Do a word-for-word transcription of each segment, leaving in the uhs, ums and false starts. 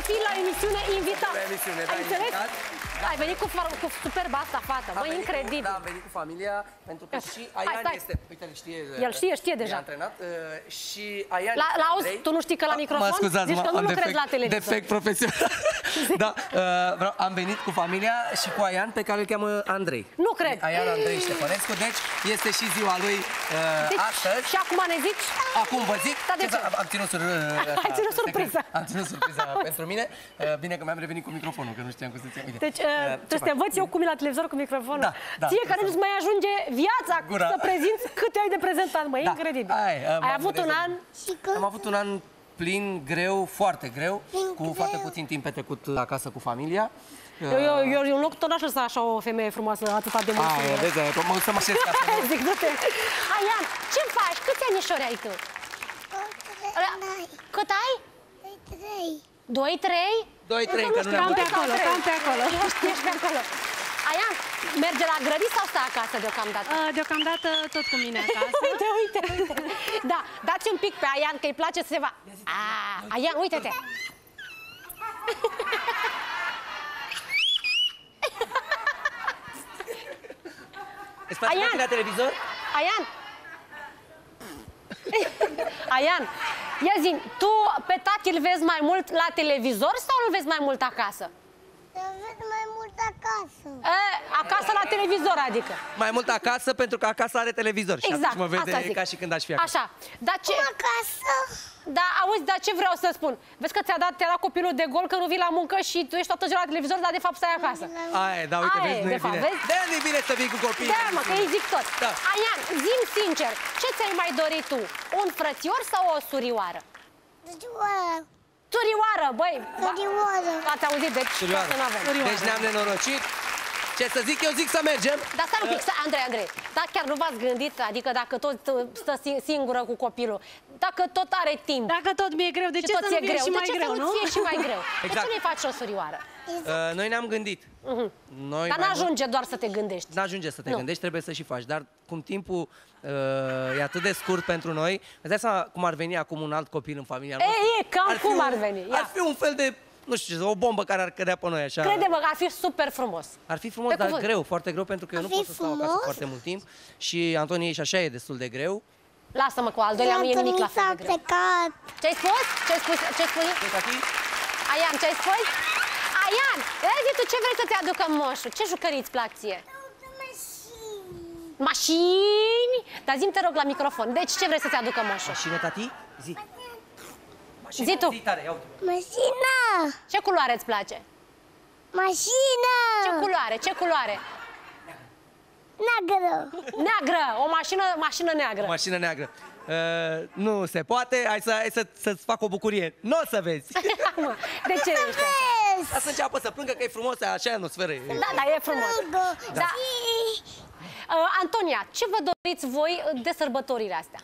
fi la emisiune invitat. La emisiune, da, ai înțeles? invitat. Da. Ai venit cu, cu superba asta fată, bă, incredibil. Cu, da, am venit cu familia, pentru că și Aian Hai, este... Uite, știe... El știe, știe deja. E antrenat uh, și Aian... La, la auzi, tu nu știi că la microfon? Mă scuzați, zici că nu am lucrezi defect, la televizor. defect profesional. Da, uh, vreau, am venit cu familia și cu Aian, pe care îl cheamă Andrei. Nu cred. Aian Andrei Ștefănescu, deci este și ziua lui uh, deci, astăzi. Și acum ne zici? Acum vă zic. Da, de ce? Am ținut, sur, uh, Ai ținut surpriza. Am ținut surpriza pentru mine. Uh, bine că mi-am revenit cu microfonul, că nu știam cum să țin. Uite. Deci, uh, trebuie să te învăț eu cum e la televizor cu microfonul. Da, da, ție care nu-ți mai ajunge viața Gura. să prezinți cât ai de prezentat, mă, e Da. incredibil. Ai, uh, ai avut un an... Am avut un an plin, greu, foarte greu, Plin cu greu. foarte puțin timp petrecut acasă cu familia. Eu, eu, eu, eu în loc tot așa să așa o femeie frumoasă, atâta de mult. Aia, vezi, mă să mă șez acasă. Zic, du-te. Aian, ce faci? Câți anișori ai tu? Cât ai? Trei. Doi, trei? Doi, trei, că nu ne-am Cam pe văzut. acolo, cam pe acolo. Ești pe acolo. Aian, merge la grădini sau stă acasă deocamdată? Uh, deocamdată tot cu mine acasă. Uite, uite, uite. Da, dați un pic pe Aian, că îi place să se va... Ah, Aian, uite-te. Îți place Aian. la televizor? Aian! Aian, ia zi, tu pe tati îl vezi mai mult la televizor sau îl vezi mai mult acasă? Să văd mai mult acasă. E, acasă la televizor, adică. Mai mult acasă, pentru că acasă are televizor. Și Exact, atunci mă vede asta zic. ca și când aș fi acasă. Așa, dar ce... Cum acasă? Da, auzi, dar ce vreau să spun? Vezi că ți-a dat, ți-a dat copilul de gol că nu vii la muncă și tu ești toată ziua la televizor, dar de fapt stai acasă. Aia, da, uite, Aia vezi, e, nu de e fapt, bine. vezi? De-aia nu e bine să vii cu copii. Da, mă, că îi zic tot. Da. Aian, zi-mi sincer, ce ți-ai mai dorit tu? Un frățior sau o surioară? Surioară. Surioară, băi! Surioară. Ați auzit, deci Surioară. să n-avem. Deci ne-am nenorocit. Ce să zic, eu zic să mergem. Dar stai un pic, stai, Andrei, Andrei, dar chiar nu v-ați gândit, adică dacă tot stă singură cu copilul, dacă tot are timp, Dacă tot mi-e greu, de și ce tot să ție nu fie și de mai ce greu, să nu? nu fie și mai greu? De Exact. ce nu-i faci o surioară? Uh, noi ne-am gândit. Uh-huh. Noi Dar mai n-ajunge doar să te gândești. N-ajunge să te Nu. gândești, trebuie să și faci. Dar cum timpul uh, e atât de scurt pentru noi, îți dai seama cum ar veni acum un alt copil în familia noastră? E, e, cam Ar fi cum un- ar veni? Ia. Ar fi un fel de, nu știu ce, o bombă care ar cădea pe noi așa. Crede-mă că ar fi super frumos. Ar fi frumos, Pe dar cuvânt. greu, foarte greu, pentru că eu Ar nu fi pot să stau acasă frumos? foarte mult timp. Și Antonie și așa e destul de greu. Lasă-mă cu al doilea, nu e nimic la fel s-a de greu. plecat. Ce-ai spus? Ce-ai spus? Ce-ai spus? Deci, tati, Aian, ce-ai spus? Aian, ia zi tu ce vrei să te aducă moșul? Ce jucării îți plac ție? Mașini? Dar zi-mi, te rog, la microfon. Deci ce vrei să te aducă moșul? mașină, tati? Zi. Mașină, Zi tu. Zi tare, ia uite. Mașină! Ce culoare îți place? Mașină! Ce culoare? Ce culoare? Neagră! Neagră! O mașină, mașină neagră. Mașină neagră. Uh, nu se poate, hai, să, hai să, să-ți fac o bucurie. Nu o să vezi. Mă, de ce ești așa? Vezi! Ca să înceapă să plângă, că e frumos, așa atmosferă. Da, da, e frumos. Da. Uh, Antonia, ce vă doriți voi de sărbătorile astea?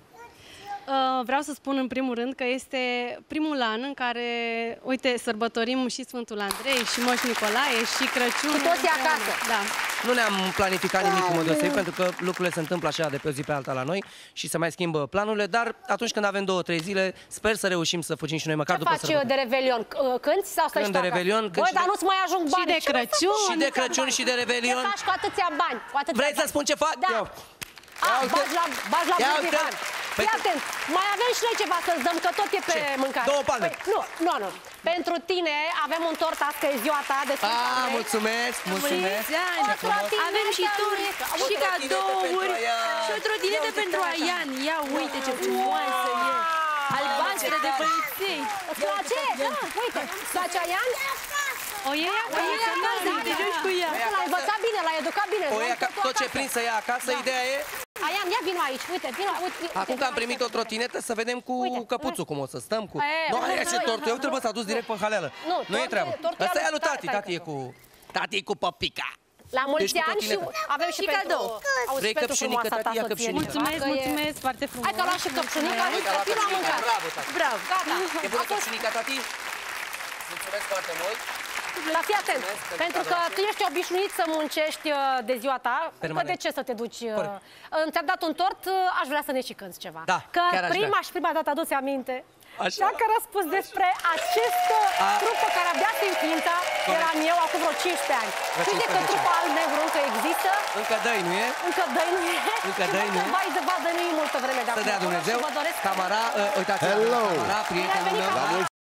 Uh, vreau să spun în primul rând că este primul an în care, uite, sărbătorim și Sfântul Andrei, și Moș Nicolae, și Crăciun. Cu toții acasă. Da. Nu ne-am planificat nimic în mod deosebit, pentru că lucrurile se întâmplă așa de pe o zi pe alta la noi și se mai schimbă planurile, dar atunci când avem două, trei zile, sper să reușim să fugim și noi măcar Ce după faci sărbători. de Revelion? C- Cânti sau stai Cânt și de tu acasă? Revelion, cânt Băi, și dar de- nu-ți mai ajung bani. de Ce vrei să Crăciun. faci? Și de Crăciun și de Revelion. Ce faci cu atâția bani? Cu atâția Vrei să bani? spun ce fac? Da. Ia. A, Ia uite. bagi la, bagi la Ia Burdihan. uite. Fii Păi- atent, mai avem și noi ceva să-ți dăm, că tot e pe Ce? mâncare. Două palme. Păi, nu, nu, nu. Pentru tine avem un tort, azi că e ziua ta de Sfânt Ah, Andrei. mulțumesc, mulțumesc. Mulți ani. O trotinetă Avem și tort, mică. și O trotinetă cadouri, pentru Aian. și o trotinetă pentru Aian. Ia uite ce frumoasă e. Albastră de băieței. Îți place? Da, uite. Îți place Aian? O iei acasă, nu te joci cu ea. L-ai învățat bine, l-ai educat bine. O l-ai ia, dus tu tot ce acasă. prind să ia acasă, Da. ideea e... Aian, ia vino aici, uite, vino, uite. uite, Acum că am primit o trotinetă, să vedem cu Uite. căpuțul cum o să stăm cu... E, Nu, nu, hai, nu, ce nu, tortul, eu trebuie să a dus direct pe haleală. Nu, Nu e tortul- treabă. tortul e Asta e al al lui lui tati, tati, tati e cu... Tati e cu păpica. La mulți Deci cu ani și trotinetă. avem și, Și pentru... cadou. Auzi, Vrei pentru căpșunică, frumoasa ta tati? Ia soție. căpșunică. Mulțumesc, Că e- mulțumesc, foarte frumos. Hai că a luat și căpșunica, Uite, uite, a luat vino la căpșunica. mâncare. Bravo, tati. Bravo. Gata. E bună A fost- căpșunica, tati? Mulțumesc foarte mult. Dar fii atent, Mulțumesc pentru că tu ești obișnuit să muncești uh, de ziua ta, Permanent. că de ce să te duci? uh, Corect. uh, Ți-am dat un tort, uh, aș vrea să ne și cânti ceva. Da, Că chiar aș prima vrea. și prima dată, adu-ți aminte, Așa. Cea care a spus despre acest A. trup pe care abia se înființa, eram eu acum vreo cincisprezece ani. Vreo Știi de că cincisprezece trupul alb-negru încă există? Încă dă-i, nu e? Încă dă-i nu e? Încă dă-i nu e? Vai de vadă, nu e multă vreme de Să acum. dea Dumnezeu. Și vă doresc Camara, uh, uitați, Hello. Camara, prietenul Bine ai venit, meu. Camara. La mulți